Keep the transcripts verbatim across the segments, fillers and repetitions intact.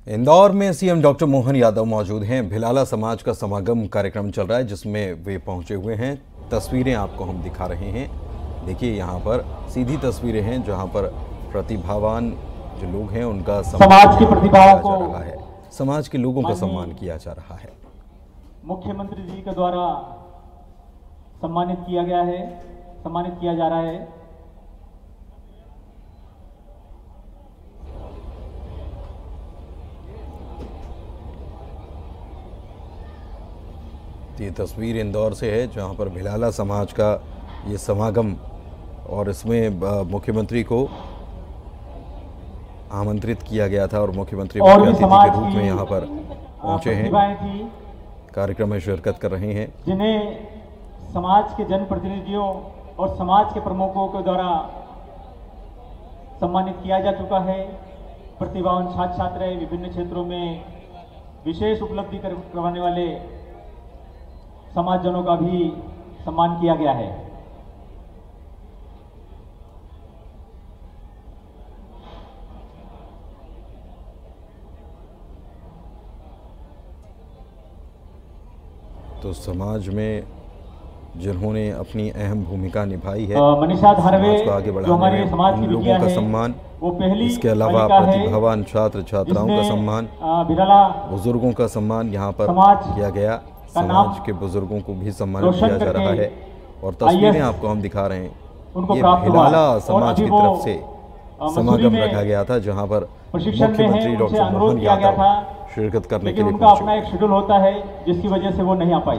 इंदौर में CM doctor Mohan Yadav मौजूद हैं। भिलाला समाज का समागम कार्यक्रम चल रहा है जिसमें वे पहुंचे हुए हैं। तस्वीरें आपको हम दिखा रहे हैं। देखिए यहाँ पर सीधी तस्वीरें हैं जहां पर प्रतिभावान जो लोग हैं उनका समाज की प्रतिभाओं को रहा है, समाज के लोगों का सम्मान किया जा रहा है। मुख्यमंत्री जी के द्वारा सम्मानित किया गया है, सम्मानित किया जा रहा है। ये तस्वीर इंदौर से है जहां पर भिलाला समाज का ये समागम और इसमें मुख्यमंत्री को आमंत्रित किया गया था और मुख्यमंत्री मुख्य अतिथि के रूप में यहां पर पहुंचे हैं, कार्यक्रम में शिरकत कर रहे हैं, जिन्हें समाज के जनप्रतिनिधियों और समाज के प्रमुखों के द्वारा सम्मानित किया जा चुका है। प्रतिभावान छात्र छात्राएं विभिन्न क्षेत्रों में विशेष उपलब्धि करवाने वाले समाजजनों का भी सम्मान किया गया है। तो समाज में जिन्होंने अपनी अहम भूमिका निभाई है, मनीषा धारवे को आगे जो हमारे समाज की लोगों का सम्मान, वो पहली इसके अलावा प्रतिभावान छात्र छात्राओं का सम्मान, बुजुर्गों का सम्मान यहाँ पर किया गया। समाज के बुजुर्गों को भी सम्मानित किया जा रहा है और तस्वीरें आपको हम दिखा रहे हैं। ये भिलाला समाज की तरफ से समागम रखा गया था जहां पर मुख्यमंत्री डॉक्टर मोहन यादव शिरकत करने के लिए उनका अपना एक शेड्यूल होता है जिसकी वजह से वो नहीं आ पाई।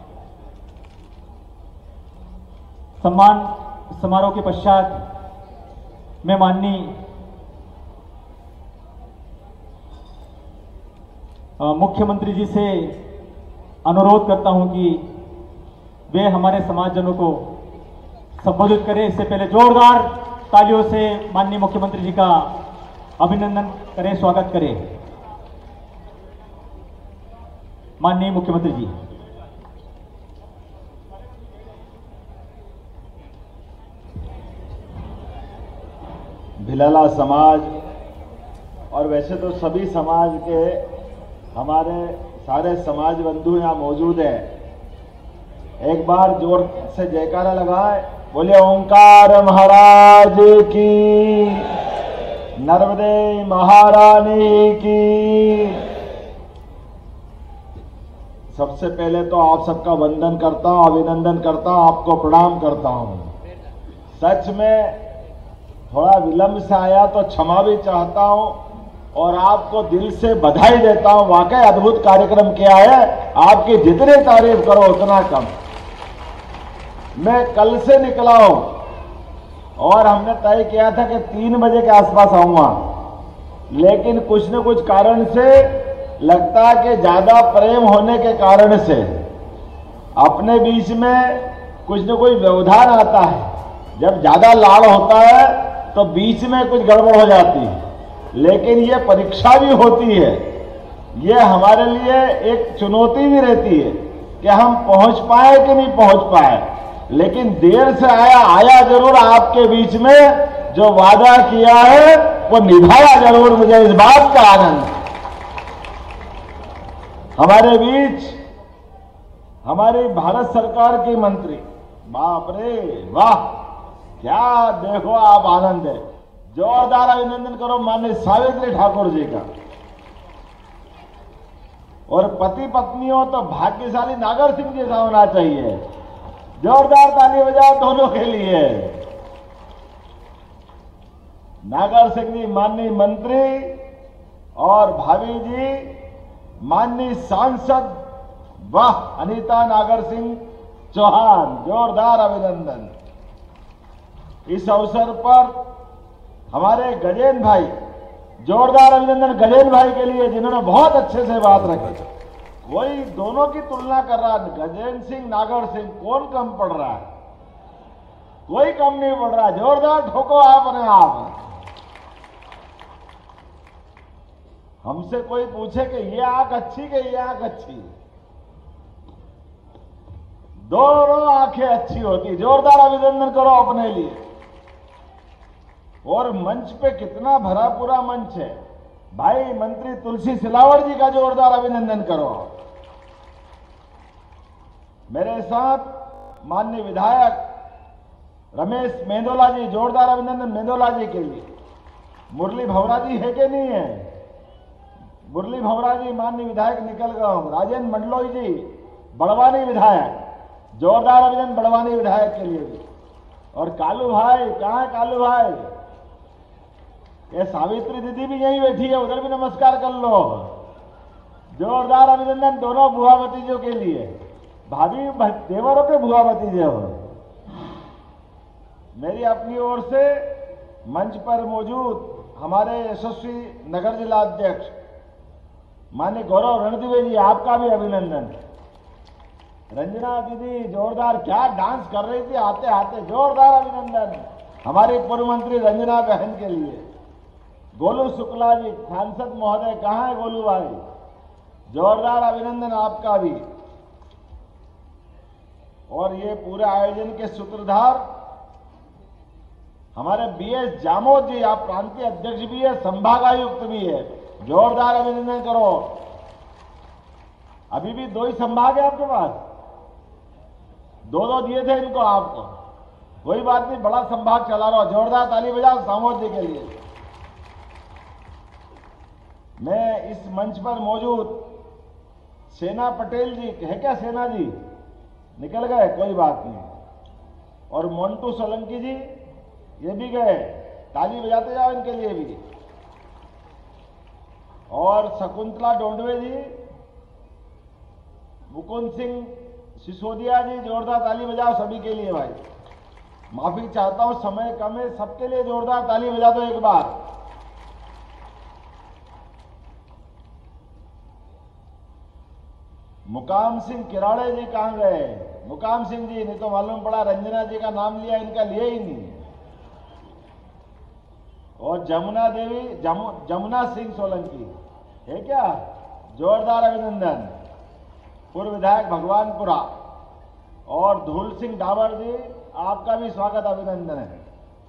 सम्मान समारोह के पश्चात मैं माननीय मुख्यमंत्री जी से अनुरोध करता हूं कि वे हमारे समाजजनों को संबोधित करें। इससे पहले जोरदार तालियों से माननीय मुख्यमंत्री जी का अभिनंदन करें, स्वागत करें। माननीय मुख्यमंत्री जी। भिलाला समाज और वैसे तो सभी समाज के हमारे सारे समाज बंधु यहाँ मौजूद है। एक बार जोर से जयकारा लगाए, बोले ओंकार महाराज की, नर्मदे महारानी की। सबसे पहले तो आप सबका वंदन करता हूँ, अभिनंदन करता हूँ, आपको प्रणाम करता हूँ। सच में थोड़ा विलंब से आया तो क्षमा भी चाहता हूँ और आपको दिल से बधाई देता हूं। वाकई अद्भुत कार्यक्रम किया है, आपकी जितनी तारीफ करो उतना कम। मैं कल से निकला हूं और हमने तय किया था कि तीन बजे के आसपास आऊंगा, लेकिन कुछ न कुछ कारण से लगता है कि ज्यादा प्रेम होने के कारण से अपने बीच में कुछ न कुछ व्यवधान आता है। जब ज्यादा लाड़ होता है तो बीच में कुछ गड़बड़ हो जाती है, लेकिन ये परीक्षा भी होती है, ये हमारे लिए एक चुनौती भी रहती है कि हम पहुंच पाए कि नहीं पहुंच पाए। लेकिन देर से आया आया जरूर, आपके बीच में जो वादा किया है वो निभाया जरूर। मुझे इस बात का आनंद। हमारे बीच हमारी भारत सरकार की मंत्री, बाप रे वाह, क्या देखो आप आनंद है। जोरदार अभिनंदन करो माननीय सावित्री ठाकुर जी का। और पति पत्नी हो तो भाग्यशाली नागर सिंह जैसा होना चाहिए। जोरदार ताली बजाओ दोनों के लिए। नागर सिंह जी माननीय मंत्री और भाभी जी माननीय सांसद, वाह, अनीता नागर सिंह चौहान, जोरदार अभिनंदन। इस अवसर पर हमारे गजेंद्र भाई, जोरदार अभिनंदन गजेंद्र भाई के लिए जिन्होंने बहुत अच्छे से बात रखी। कोई दोनों की तुलना कर रहा है, गजेंद्र सिंह नागर सिंह, कौन कम पड़ रहा है? कोई कम नहीं पड़ रहा। जोरदार ठोको आपने आप। हमसे कोई पूछे कि ये आंख अच्छी कि ये आंख अच्छी, दोनों आंखें अच्छी होती। जोरदार अभिनंदन करो अपने लिए। और मंच पे कितना भरा पूरा मंच है, भाई मंत्री तुलसी सिलावट जी का जोरदार अभिनंदन करो। मेरे साथ माननीय विधायक रमेश मेंदोला जी, जोरदार अभिनंदन मेंदोला जी के लिए। मुरली भवरा जी है कि नहीं है? मुरली भवरा जी माननीय विधायक निकल गए। राजेंद्र मंडलोई जी बड़वानी विधायक, जोरदार अभिनंदन बड़वानी विधायक के लिए भी। और कालू भाई, कहां है कालू भाई? ये सावित्री दीदी भी यहीं बैठी है, उधर भी नमस्कार कर लो। जोरदार अभिनंदन दोनों बुआ भतीजों के लिए। भाभी देवरों के बुआ भतीजे हो। मेरी अपनी ओर से मंच पर मौजूद हमारे यशस्वी नगर जिला अध्यक्ष माननीय गौरव रणदिवे जी, आपका भी अभिनंदन। रंजना दीदी जोरदार, क्या डांस कर रही थी आते आते, जोरदार अभिनंदन हमारी पूर्व मंत्री रंजना बहन के लिए। गोलू शुक्ला जी सांसद महोदय, कहां है गोलू भाई? जोरदार अभिनंदन आपका भी। और ये पूरे आयोजन के सूत्रधार हमारे बी एस जामोद जी, आप प्रांतीय अध्यक्ष भी है, संभागायुक्त भी है, जोरदार अभिनंदन करो। अभी भी दो ही संभाग है आपके पास, दो दो दिए थे इनको आपको, कोई बात नहीं, बड़ा संभाग चला रहा हो। जोरदार ताली बजाओ जामोद जी के लिए। मैं इस मंच पर मौजूद सेना पटेल जी, है क्या सेना जी? निकल गए, कोई बात नहीं। और मोन्टू सोलंकी जी, ये भी गए, ताली बजाते जाओ इनके लिए भी। और शकुंतला डोंडवे जी, मुकुंद सिंह सिसोदिया जी, जोरदार ताली बजाओ सभी के लिए भाई। माफी चाहता हूं, समय कम है, सबके लिए जोरदार ताली बजा दो एक बार। मुकाम सिंह किराड़े जी कहां गए? मुकाम सिंह जी, नहीं तो मालूम पड़ा रंजना जी का नाम लिया, इनका लिया ही नहीं। और जमुना देवी, जमु, जमुना सिंह सोलंकी है क्या? जोरदार अभिनंदन। पूर्व विधायक भगवानपुरा। और धूल सिंह डावर जी, आपका भी स्वागत अभिनंदन है।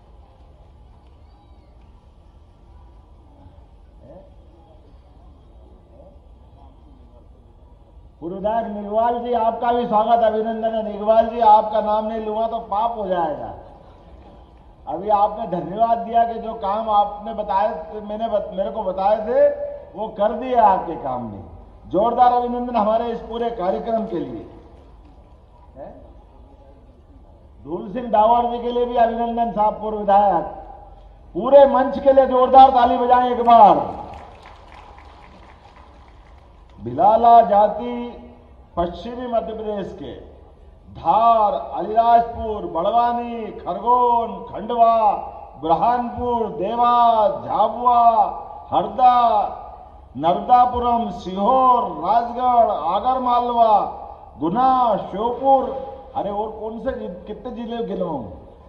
पूर्व विधायक निगवाल जी, आपका भी स्वागत अभिनंदन है। निगवाल जी, आपका नाम नहीं लूंगा तो पाप हो जाएगा। अभी आपने धन्यवाद दिया कि जो काम आपने बताए, मैंने बत, मेरे को बताए थे, वो कर दिया आपके काम ने। जोरदार अभिनंदन हमारे इस पूरे कार्यक्रम के लिए। धूल सिंह डावर जी के लिए भी अभिनंदन साहब, पूर्व विधायक। पूरे मंच के लिए जोरदार ताली बजाएं एक बार। भिलाला जाति पश्चिमी मध्य प्रदेश के धार, अलीराजपुर, बड़वानी, खरगोन, खंडवा, बुरहानपुर, देवास, झाबुआ, हरदा, नर्मदापुरम, सीहोर, राजगढ़, आगरमालवा, गुना, श्योपुर, अरे और कौन से कितने जिले गिनूं?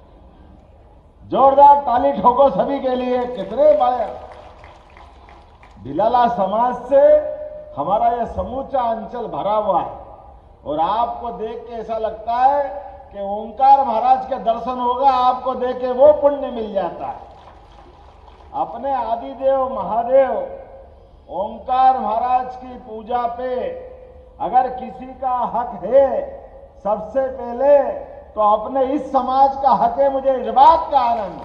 जोरदार ताली ठोको सभी के लिए। कितने बड़े भिलाला समाज से हमारा यह समूचा अंचल भरा हुआ है। और आपको देख के ऐसा लगता है कि ओंकार महाराज के दर्शन होगा, आपको देख के वो पुण्य मिल जाता है। अपने आदिदेव महादेव ओंकार महाराज की पूजा पे अगर किसी का हक है, सबसे पहले तो अपने इस समाज का हक है। मुझे इस बात का आनंद,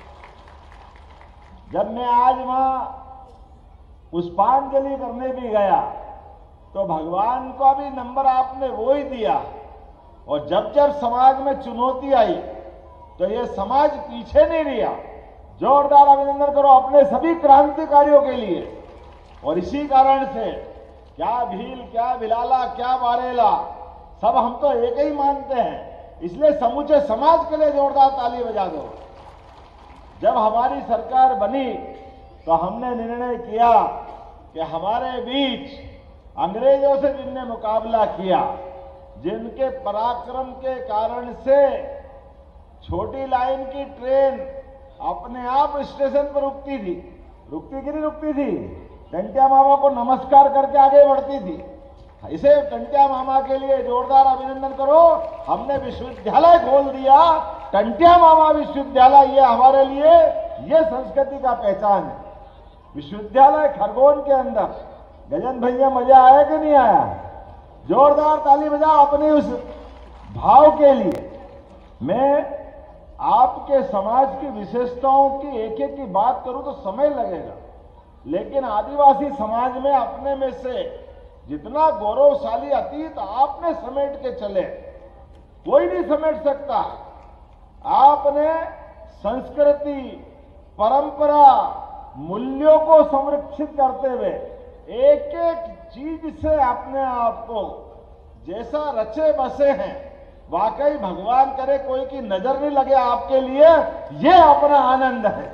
जब मैं आज वहां पुष्पांजलि करने भी गया तो भगवान का भी नंबर आपने वो ही दिया। और जब जब समाज में चुनौती आई तो ये समाज पीछे नहीं रहा। जोरदार अभिनंदन करो अपने सभी क्रांतिकारियों के लिए। और इसी कारण से क्या भील, क्या भिलाला, क्या बारेला, सब हम तो एक ही मानते हैं। इसलिए समूचे समाज के लिए जोरदार ताली बजा दो। जब हमारी सरकार बनी तो हमने निर्णय किया कि हमारे बीच अंग्रेजों से जिनने मुकाबला किया, जिनके पराक्रम के कारण से छोटी लाइन की ट्रेन अपने आप स्टेशन पर रुकती थी, रुकती कि नहीं रुकती थी, टंटिया मामा को नमस्कार करके आगे बढ़ती थी। इसे टंटिया मामा के लिए जोरदार अभिनंदन करो। हमने विश्वविद्यालय खोल दिया, टंटिया मामा विश्वविद्यालय, ये हमारे लिए ये संस्कृति का पहचान है। विश्वविद्यालय खरगोन के अंदर। गजन भैया मजा आया कि नहीं आया? जोरदार ताली बजाओ अपने उस भाव के लिए। मैं आपके समाज की विशेषताओं की एक एक की बात करूं तो समय लगेगा, लेकिन आदिवासी समाज में अपने में से जितना गौरवशाली अतीत आपने समेट के चले, कोई नहीं समेट सकता। आपने संस्कृति, परंपरा, मूल्यों को संरक्षित करते हुए एक एक चीज से अपने आप को जैसा रचे बसे हैं, वाकई भगवान करे कोई की नजर नहीं लगे आपके लिए, ये अपना आनंद है।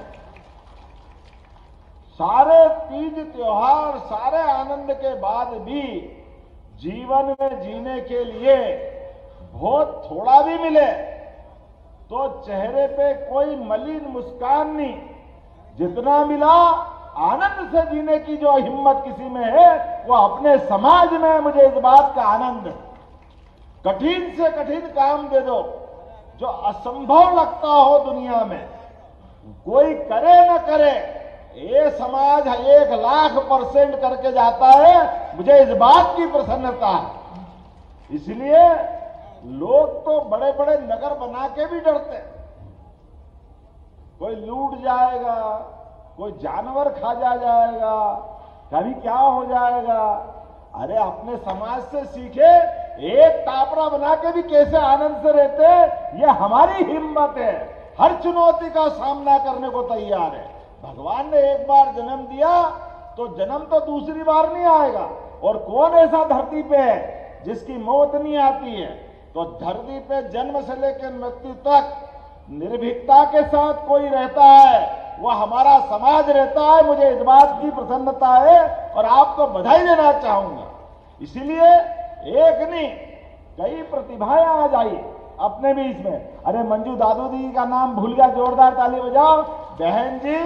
सारे तीज त्योहार, सारे आनंद के बाद भी जीवन में जीने के लिए बहुत थोड़ा भी मिले तो चेहरे पे कोई मलिन मुस्कान नहीं। जितना मिला आनंद से जीने की जो हिम्मत किसी में है, वो अपने समाज में मुझे इस बात का आनंद है। कठिन से कठिन काम दे दो, जो असंभव लगता हो दुनिया में, कोई करे न करे, ये समाज एक लाख परसेंट करके जाता है। मुझे इस बात की प्रसन्नता है। इसलिए लोग तो बड़े बड़े नगर बना के भी डरते हैं, कोई लूट जाएगा, कोई जानवर खा जा जाएगा, कभी क्या हो जाएगा। अरे अपने समाज से सीखे, एक टापरा बना के भी कैसे आनंद से रहते, ये हमारी हिम्मत है। हर चुनौती का सामना करने को तैयार है। भगवान ने एक बार जन्म दिया तो जन्म तो दूसरी बार नहीं आएगा। और कौन ऐसा धरती पे है जिसकी मौत नहीं आती है? तो धरती पे जन्म से लेकर मृत्यु तक निर्भीकता के साथ कोई रहता है, वो हमारा समाज रहता है। मुझे इस बात की प्रसन्नता है और आपको बधाई देना चाहूंगा। इसीलिए एक नहीं, कई प्रतिभाएं आज आई अपने बीच में। अरे मंजू दादू दी का नाम भूल गया, जोरदार ताली बजाओ। बहन जी,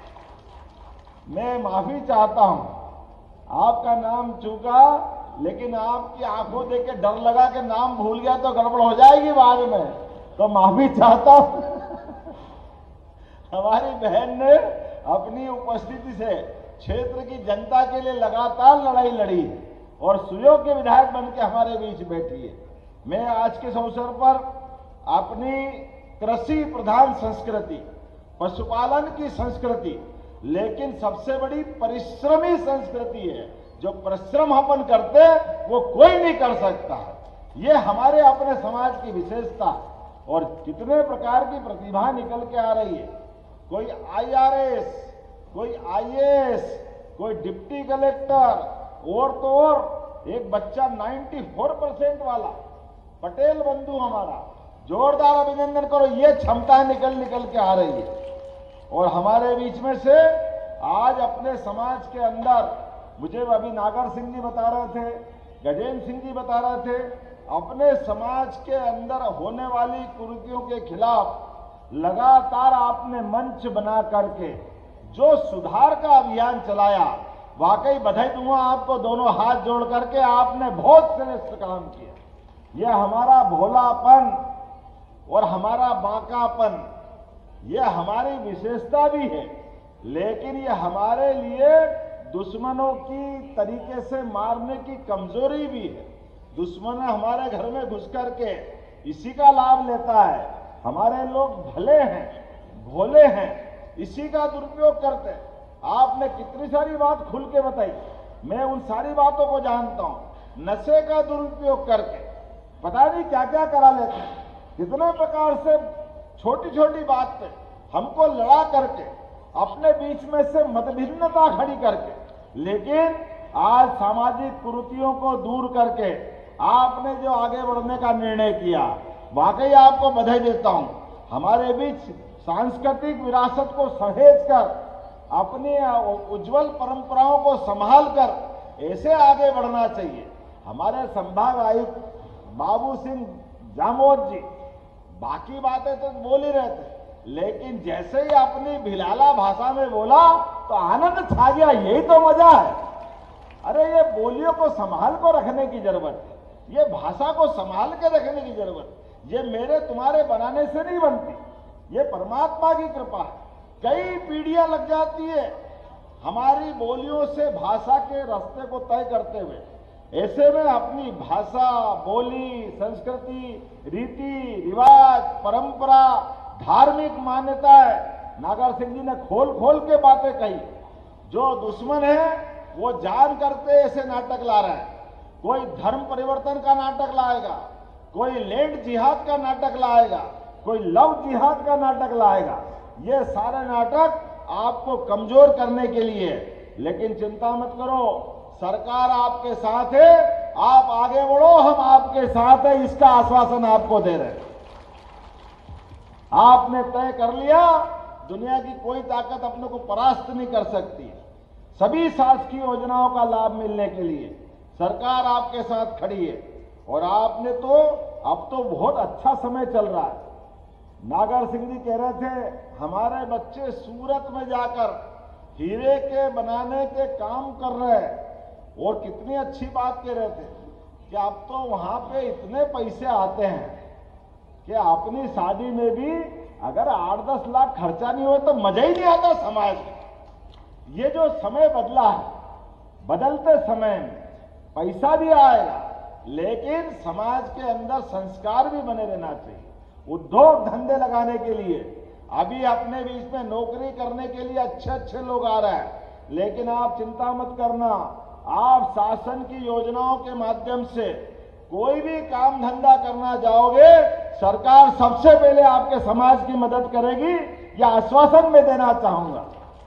मैं माफी चाहता हूं, आपका नाम चूका, लेकिन आपकी आंखों देख के डर लगा कि नाम भूल गया तो गड़बड़ हो जाएगी बाद में, तो माफी चाहता हूं। हमारी बहन ने अपनी उपस्थिति से क्षेत्र की जनता के लिए लगातार लड़ाई लड़ी और सुयोग्य विधायक बन के हमारे बीच बैठी है। मैं आज के इस अवसर पर अपनी कृषि प्रधान संस्कृति, पशुपालन की संस्कृति, लेकिन सबसे बड़ी परिश्रमी संस्कृति है। जो परिश्रम अपन करते वो कोई नहीं कर सकता। ये हमारे अपने समाज की विशेषता। और कितने प्रकार की प्रतिभा निकल के आ रही है। कोई आई आर एस, कोई आई ए एस, कोई डिप्टी कलेक्टर, और तो और एक बच्चा चौरानवे परसेंट वाला पटेल बंधु हमारा, जोरदार अभिनंदन करो। ये क्षमता निकल निकल के आ रही है। और हमारे बीच में से आज अपने समाज के अंदर, मुझे अभी नागर सिंह जी बता रहे थे, गजेंद्र सिंह जी बता रहे थे, अपने समाज के अंदर होने वाली कुरीतियों के खिलाफ लगातार आपने मंच बना करके जो सुधार का अभियान चलाया, वाकई बधाई दूंगा आपको। दोनों हाथ जोड़ करके आपने बहुत श्रेष्ठ काम किया। यह हमारा भोलापन और हमारा बांकापन, यह हमारी विशेषता भी है, लेकिन यह हमारे लिए दुश्मनों की तरीके से मारने की कमजोरी भी है। दुश्मन हमारे घर में घुस करके इसी का लाभ लेता है। हमारे लोग भले हैं, भोले हैं, इसी का दुरुपयोग करते हैं। आपने कितनी सारी बात खुल के बताई, मैं उन सारी बातों को जानता हूं। नशे का दुरुपयोग करके पता नहीं क्या क्या करा लेते हैं। कितने प्रकार से छोटी छोटी बात पे हमको लड़ा करके, अपने बीच में से मतभिन्नता खड़ी करके, लेकिन आज सामाजिक कुरीतियों को दूर करके आपने जो आगे बढ़ने का निर्णय किया, वाकई आपको बधाई देता हूं। हमारे बीच सांस्कृतिक विरासत को सहेज कर, अपनी उज्जवल परंपराओं को संभाल कर ऐसे आगे बढ़ना चाहिए। हमारे संभाग आयुक्त बाबू सिंह जामोद जी बाकी बातें तो बोल ही रहे थे, लेकिन जैसे ही अपनी भिलाला भाषा में बोला तो आनंद छा गया। यही तो मजा है। अरे ये बोलियों को संभाल को रखने की जरूरत है, ये भाषा को संभाल के रखने की जरूरत है। ये मेरे तुम्हारे बनाने से नहीं बनती, ये परमात्मा की कृपा है। कई पीढ़ियां लग जाती है, हमारी बोलियों से भाषा के रास्ते को तय करते हुए, ऐसे में अपनी भाषा, बोली, संस्कृति, रीति रिवाज, परंपरा, धार्मिक मान्यताएं नागर सिंह जी ने खोल खोल के बातें कही। जो दुश्मन है वो जान करते ऐसे नाटक ला रहा है। कोई धर्म परिवर्तन का नाटक लाएगा, कोई लैंड जिहाद का नाटक लाएगा, कोई लव जिहाद का नाटक लाएगा। ये सारे नाटक आपको कमजोर करने के लिए। लेकिन चिंता मत करो, सरकार आपके साथ है, आप आगे बढ़ो, हम आपके साथ है, इसका आश्वासन आपको दे रहे हैं। आपने तय कर लिया, दुनिया की कोई ताकत अपने को परास्त नहीं कर सकती। सभी शासकीय योजनाओं का लाभ मिलने के लिए सरकार आपके साथ खड़ी है। और आपने तो अब तो बहुत अच्छा समय चल रहा है। नागर सिंह जी कह रहे थे हमारे बच्चे सूरत में जाकर हीरे के बनाने के काम कर रहे हैं, और कितनी अच्छी बात कह रहे थे कि अब तो वहां पे इतने पैसे आते हैं कि अपनी शादी में भी अगर आठ दस लाख खर्चा नहीं हो तो मजा ही नहीं आता समाज में। ये जो समय बदला है, बदलते समय में पैसा भी आएगा, लेकिन समाज के अंदर संस्कार भी बने रहना चाहिए। उद्योग धंधे लगाने के लिए अभी अपने बीच में नौकरी करने के लिए अच्छे अच्छे लोग आ रहे हैं, लेकिन आप चिंता मत करना, आप शासन की योजनाओं के माध्यम से कोई भी काम धंधा करना जाओगे, सरकार सबसे पहले आपके समाज की मदद करेगी। यह आश्वासन मैं देना चाहूंगा।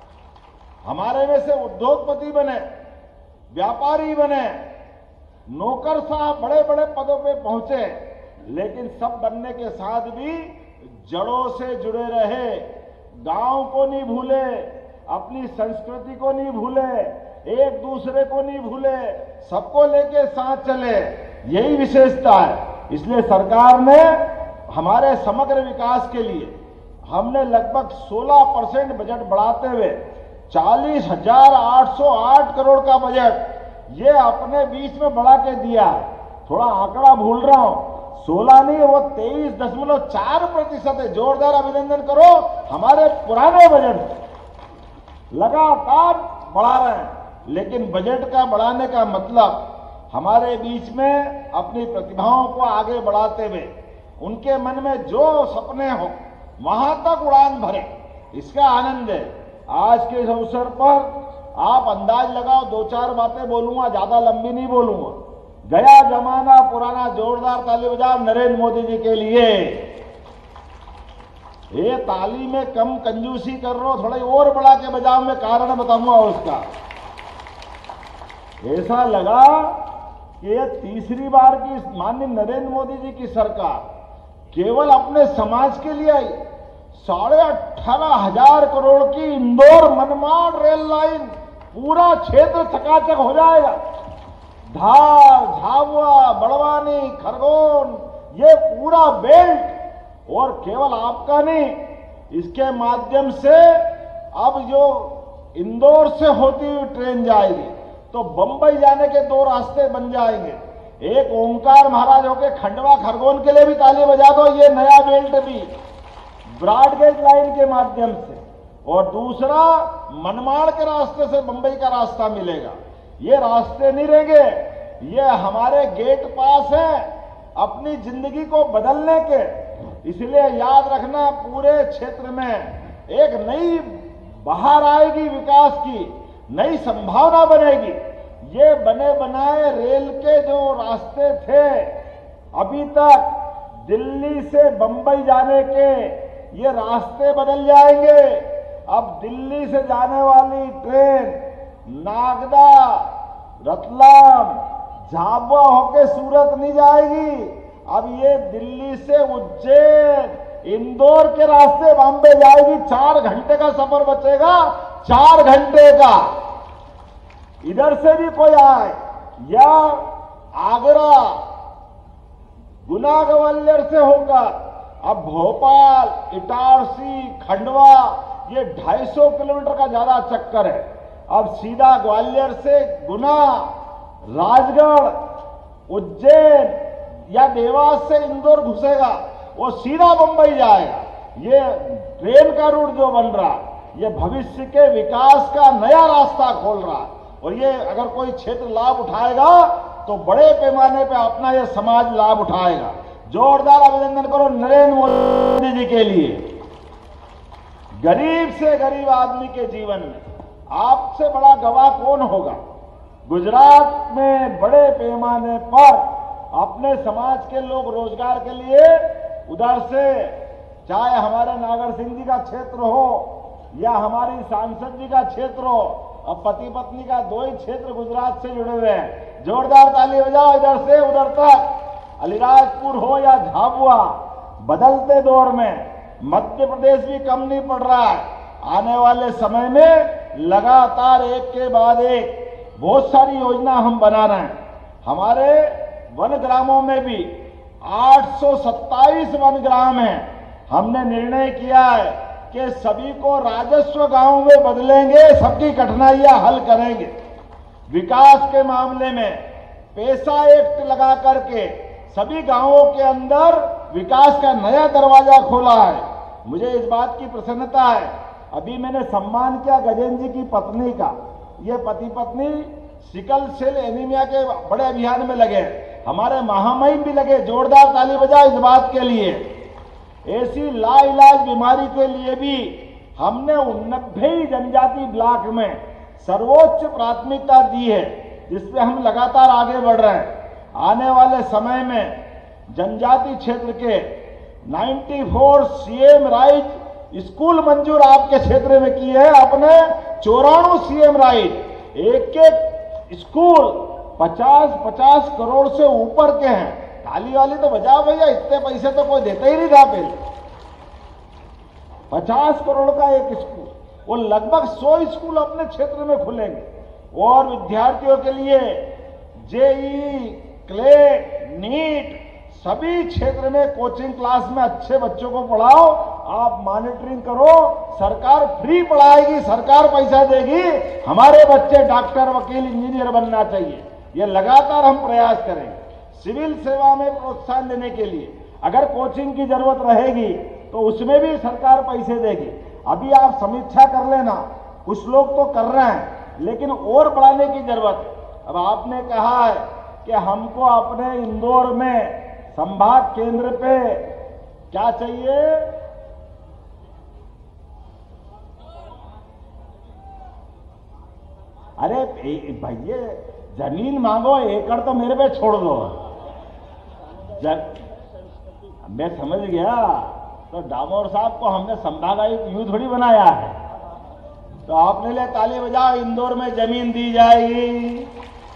हमारे में से उद्योगपति बने, व्यापारी बने, नौकर साहब बड़े बड़े पदों पे पहुंचे, लेकिन सब बनने के साथ भी जड़ों से जुड़े रहे, गांव को नहीं भूले, अपनी संस्कृति को नहीं भूले, एक दूसरे को नहीं भूले, सबको लेके साथ चले। यही विशेषता है। इसलिए सरकार ने हमारे समग्र विकास के लिए हमने लगभग सोलह परसेंट बजट बढ़ाते हुए चालीस हजार आठ सौ आठ करोड़ का बजट ये अपने बीच में बढ़ा के दिया है। थोड़ा आंकड़ा भूल रहा हूं, सोलह नहीं, वो तेईस दशमलव चार प्रतिशत है। जोरदार अभिनंदन करो हमारे पुराने बजट लगातार बढ़ा रहे हैं। लेकिन बजट का बढ़ाने का मतलब हमारे बीच में अपनी प्रतिभाओं को आगे बढ़ाते हुए उनके मन में जो सपने हो वहां तक उड़ान भरे, इसका आनंद है। आज के इस अवसर पर आप अंदाज लगाओ, दो चार बातें बोलूंगा, ज्यादा लंबी नहीं बोलूंगा। गया जमाना पुराना, जोरदार ताली बजाओ नरेंद्र मोदी जी के लिए। ये ताली में कम कंजूसी कर रहे हो, थोड़ा और बढ़ा के बजाओ, मैं कारण बताऊंगा उसका। ऐसा लगा कि ये तीसरी बार की माननीय नरेंद्र मोदी जी की सरकार केवल अपने समाज के लिए आई। साढ़े अठारह हजार करोड़ की इंदौर मनमाड़ रेल लाइन, पूरा क्षेत्र चकाचक हो जाएगा। धार, झाबुआ, बड़वानी, खरगोन, ये पूरा बेल्ट, और केवल आपका नहीं, इसके माध्यम से अब जो इंदौर से होती हुई ट्रेन जाएगी तो बंबई जाने के दो रास्ते बन जाएंगे। एक ओंकार महाराज होके खंडवा खरगोन के लिए भी ताली बजा दो, ये नया बेल्ट भी ब्रॉडगेज लाइन के माध्यम से, और दूसरा मनमाड़ के रास्ते से बंबई का रास्ता मिलेगा। ये रास्ते नहीं रहेंगे, ये हमारे गेट पास है अपनी जिंदगी को बदलने के। इसलिए याद रखना, पूरे क्षेत्र में एक नई बहार आएगी, विकास की नई संभावना बनेगी। ये बने बनाए रेल के जो रास्ते थे अभी तक दिल्ली से बंबई जाने के, ये रास्ते बदल जाएंगे। अब दिल्ली से जाने वाली ट्रेन नागदा, रतलाम, झाबुआ होके सूरत नहीं जाएगी। अब ये दिल्ली से उज्जैन, इंदौर के रास्ते बॉम्बे जाएगी। चार घंटे का सफर बचेगा, चार घंटे का। इधर से भी कोई आए, या आगरा, गुना ग्वालियर से होकर अब भोपाल, इटारसी, खंडवा, ये ढाई सौ किलोमीटर का ज्यादा चक्कर है। अब सीधा ग्वालियर से गुना, राजगढ़, उज्जैन या देवास से इंदौर घुसेगा, वो सीधा मुंबई जाएगा। ये ट्रेन का रूट जो बन रहा, ये भविष्य के विकास का नया रास्ता खोल रहा है। और ये अगर कोई क्षेत्र लाभ उठाएगा तो बड़े पैमाने पे अपना ये समाज लाभ उठाएगा। जोरदार अभिनंदन करो नरेंद्र मोदी जी के लिए। गरीब से गरीब आदमी के जीवन में आपसे बड़ा गवाह कौन होगा। गुजरात में बड़े पैमाने पर अपने समाज के लोग रोजगार के लिए उधर से, चाहे हमारे नागर सिंह जी का क्षेत्र हो या हमारी सांसद जी का क्षेत्र हो, अब पति पत्नी का दो ही क्षेत्र गुजरात से जुड़े हुए हैं। जोरदार ताली बजाओ इधर से उधर तक। अलीराजपुर हो या झाबुआ, बदलते दौर में मध्य प्रदेश भी कम नहीं पड़ रहा है। आने वाले समय में लगातार एक के बाद एक बहुत सारी योजना हम बना रहे हैं। हमारे वन ग्रामों में भी आठ सौ सत्ताईस वन ग्राम हैं। हमने निर्णय किया है कि सभी को राजस्व गांव में बदलेंगे, सबकी कठिनाइयां हल करेंगे। विकास के मामले में पैसा एक्ट लगा करके सभी गांवों के अंदर विकास का नया दरवाजा खोला है। मुझे इस बात की प्रसन्नता है, अभी मैंने सम्मान किया गजेंद्र जी की पत्नी का। ये पति पत्नी सिकल सेल एनीमिया के बड़े अभियान में लगे, हमारे महामहिम भी लगे। जोरदार ताली बजाओ इस बात के लिए। ऐसी लाइलाज बीमारी के लिए भी हमने नब्बे जनजाति ब्लॉक में सर्वोच्च प्राथमिकता दी है, जिसपे हम लगातार आगे बढ़ रहे हैं। आने वाले समय में जनजाति क्षेत्र के चौरानवे सीएम राइट स्कूल मंजूर आपके क्षेत्र में किए हैं। अपने चौरानवे सीएम राइट, एक एक स्कूल पचास पचास करोड़ से ऊपर के हैं। ताली वाली तो बजाओ भैया, इतने पैसे तो कोई देता ही नहीं था पहले। पचास करोड़ का एक स्कूल, वो लगभग सौ स्कूल अपने क्षेत्र में खुलेंगे। और विद्यार्थियों के लिए जेई, क्लेट, नीट सभी क्षेत्र में कोचिंग क्लास में अच्छे बच्चों को पढ़ाओ। आप मॉनिटरिंग करो, सरकार फ्री पढ़ाएगी, सरकार पैसा देगी। हमारे बच्चे डॉक्टर, वकील, इंजीनियर बनना चाहिए। ये लगातार हम प्रयास करेंगे। सिविल सेवा में प्रोत्साहन देने के लिए अगर कोचिंग की जरूरत रहेगी तो उसमें भी सरकार पैसे देगी। अभी आप समीक्षा कर लेना, कुछ लोग तो कर रहे हैं लेकिन और बढ़ाने की जरूरत है। अब आपने कहा है कि हमको अपने इंदौर में संभाग केंद्र पे क्या चाहिए, अरे भैया जमीन मांगो, एकड़ तो मेरे पे छोड़ दो। जब मैं समझ गया तो डामोर साहब को हमने संभागायुक्त यूं थोड़ी बनाया है। तो आपने ले ताली बजाओ, इंदौर में जमीन दी जाएगी।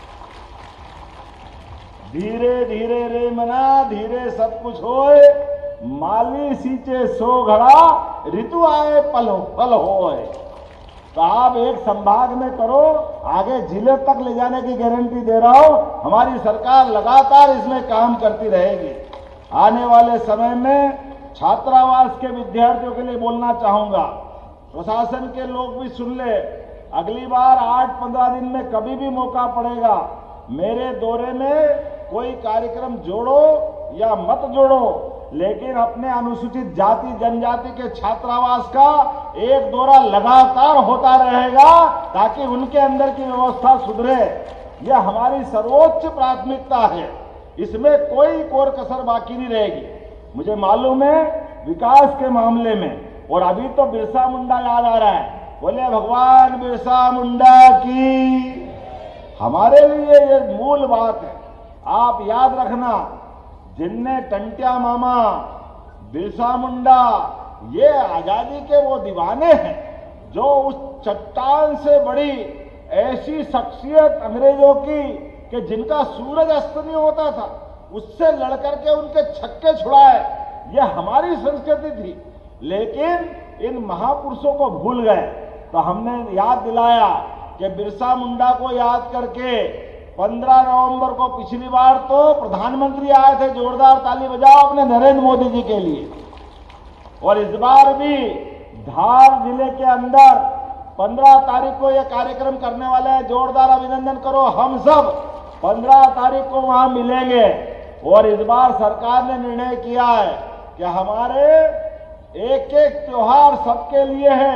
धीरे धीरे रे मना, धीरे सब कुछ होए, माली सींचे सो घड़ा, ऋतु आए पल फल होए। तो आप एक संभाग में करो, आगे जिले तक ले जाने की गारंटी दे रहा हूं। हमारी सरकार लगातार इसमें काम करती रहेगी। आने वाले समय में छात्रावास के विद्यार्थियों के लिए बोलना चाहूंगा, प्रशासन के लोग भी सुन ले। अगली बार आठ पंद्रह दिन में कभी भी मौका पड़ेगा, मेरे दौरे में कोई कार्यक्रम जोड़ो या मत जोड़ो, लेकिन अपने अनुसूचित जाति जनजाति के छात्रावास का एक दौरा लगातार होता रहेगा ताकि उनके अंदर की व्यवस्था सुधरे। यह हमारी सर्वोच्च प्राथमिकता है, इसमें कोई कोर कसर बाकी नहीं रहेगी। मुझे मालूम है विकास के मामले में, और अभी तो बिरसा मुंडा याद आ रहा है, बोले भगवान बिरसा मुंडा की। हमारे लिए ये मूल बात है, आप याद रखना। जिनने टंटिया मामा, बिरसा मुंडा, ये आजादी के वो दीवाने हैं जो उस चट्टान से बड़ी ऐसी शख्सियत अंग्रेजों की कि जिनका सूरज अस्त नहीं होता था, उससे लड़कर के उनके छक्के छुड़ाए। ये हमारी संस्कृति थी, लेकिन इन महापुरुषों को भूल गए। तो हमने याद दिलाया कि बिरसा मुंडा को याद करके पंद्रह नवंबर को पिछली बार तो प्रधानमंत्री आए थे, जोरदार ताली बजाओ अपने नरेंद्र मोदी जी के लिए। और इस बार भी धार जिले के अंदर पंद्रह तारीख को यह कार्यक्रम करने वाले हैं, जोरदार अभिनंदन करो। हम सब पंद्रह तारीख को वहां मिलेंगे। और इस बार सरकार ने निर्णय किया है कि हमारे एक एक त्योहार सबके लिए है।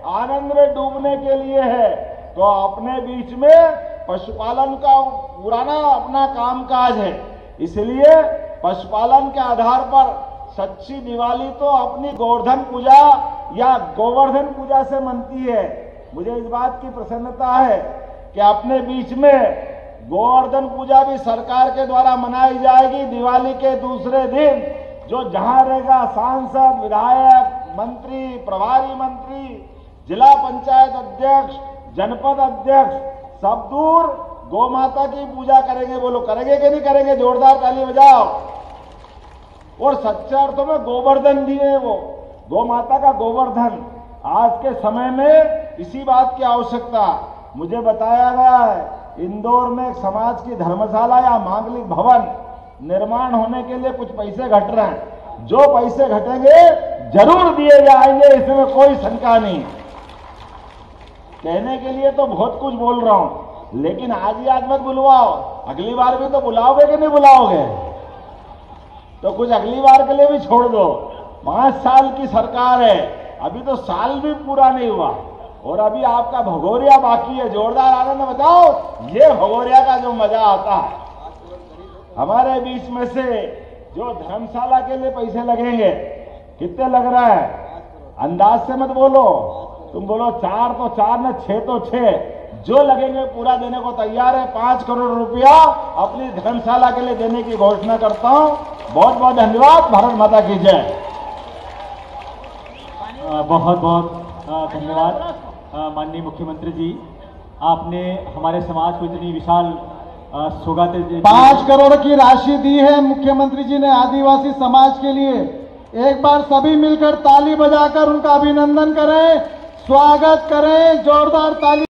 आनंद में डूबने के लिए है। तो अपने बीच में पशुपालन का पुराना अपना कामकाज है, इसलिए पशुपालन के आधार पर सच्ची दिवाली तो अपनी गोवर्धन पूजा या गोवर्धन पूजा से मनती है। मुझे इस बात की प्रसन्नता है कि अपने बीच में गोवर्धन पूजा भी सरकार के द्वारा मनाई जाएगी। दिवाली के दूसरे दिन जो जहां रहेगा सांसद, विधायक, मंत्री, प्रभारी मंत्री, जिला पंचायत अध्यक्ष, जनपद अध्यक्ष सब दूर गौ माता की पूजा करेंगे। बोलो करेंगे कि नहीं करेंगे? जोरदार ताली बजाओ। और सच्चे अर्थों में गोवर्धन भी है वो, गौ माता का गोवर्धन। आज के समय में इसी बात की आवश्यकता। मुझे बताया गया है इंदौर में एक समाज की धर्मशाला या मांगलिक भवन निर्माण होने के लिए कुछ पैसे घट रहे हैं। जो पैसे घटेंगे जरूर दिए जाएंगे, इसमें कोई शंका नहीं। कहने के लिए तो बहुत कुछ बोल रहा हूं, लेकिन आज ही आज मत बुलवाओ, अगली बार भी तो बुलाओगे कि नहीं बुलाओगे? तो कुछ अगली बार के लिए भी छोड़ दो। पांच साल की सरकार है, अभी तो साल भी पूरा नहीं हुआ और अभी आपका भगोरिया बाकी है। जोरदार आनंद बताओ। ये भगोरिया का जो मजा आता है, हमारे बीच में से जो धर्मशाला के लिए पैसे लगेंगे, कितने लग रहा है? अंदाज से मत बोलो, तुम बोलो चार तो चार न छह तो छह, जो लगेंगे पूरा देने को तैयार है। पांच करोड़ रुपया अपनी धर्मशाला के लिए देने की घोषणा करता हूं। बहुत बहुत धन्यवाद। भारत माता की जय। बहुत बहुत धन्यवाद माननीय मुख्यमंत्री जी, आपने हमारे समाज को इतनी विशाल सौगात दी। पांच करोड़ की राशि दी है मुख्यमंत्री जी ने आदिवासी समाज के लिए। एक बार सभी मिलकर ताली बजाकर उनका अभिनंदन करें, स्वागत करें, जोरदार ताली।